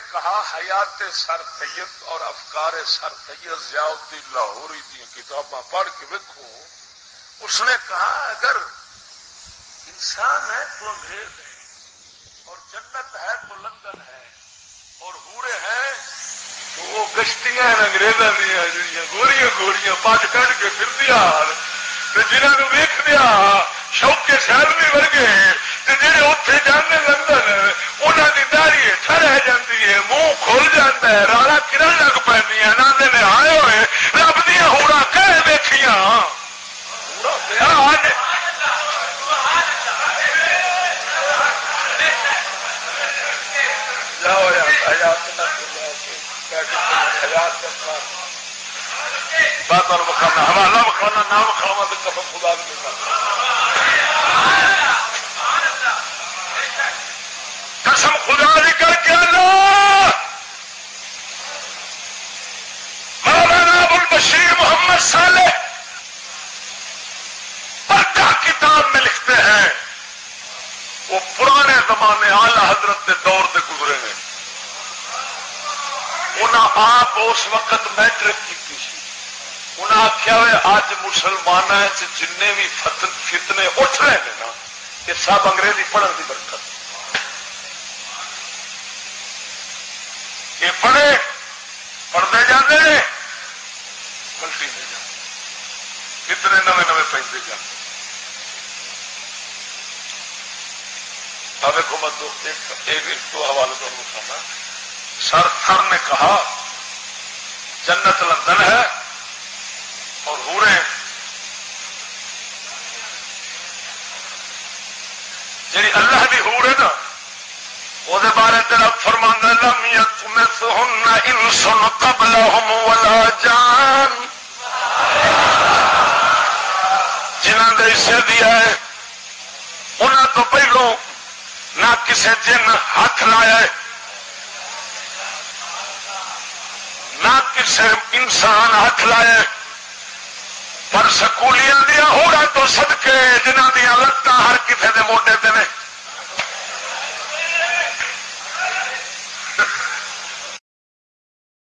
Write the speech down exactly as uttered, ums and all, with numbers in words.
کہا حیات سر سید اور افکار سر سید ضیاء الدین لاہوری کی کتاباں پڑھ کے دیکھو. اس نے کہا اگر انسان ہے تو انگریز ہے اور جنت ہے تو لندن ہے اور ہورے ہیں تو وہ گشتیاں انگریزاں دیا جڑیاں گوریاں گوریاں پٹ کٹ کے پھر دیا جنہوں نے ویک دیا شوقے سیلوی ورگے جہے اتنے جانے لندن انہوں کی داڑھی ہٹا رہ جاتی ہے منہ کھل جاتا ہے رالا کرن لگ پہ نانے نے آئے ہوئے رب دیا ہوڑا کہ دیکھیاں بات اور مکھانا حوالہ مکھانا نہ مکھاوا تو قسم خدا نہیں کرنا قسم خدا نہیں کر کے اللہ مولانا ابوالبشیر محمد صالح پرکا کتاب میں لکھتے ہیں وہ پرانے زمانے اعلی حضرت کے دور سے گزرے ہیں. انہاں آپ اس وقت میٹرک کی تھی. انہیں آخیا ہوئے اج مسلمانوں جن بھی فتنے اٹھ رہے ہیں نا یہ سب انگریزی پڑھن کی برکت. یہ پڑھے پڑھتے جاتے ہیں پلٹی نہیں جاتے کتنے نویں نویں پہنتے جاتے. دیکھو میں دو ایک دو حوالے کو بتانا. سر سر نے کہا جنت لندن ہے اور ہورے جی اللہ کی ہور ہے نا وہ بارے تیرا فرمانا لم یطمثہن انس قبلہم ولا جان جنہوں نے اسے دیا ہے انہوں تو پہلو نہ کسی جن ہاتھ لایا ہے نہ کسی انسان ہاتھ لایا ہے پر سکولیاں دیا ہوڑا تو صدقے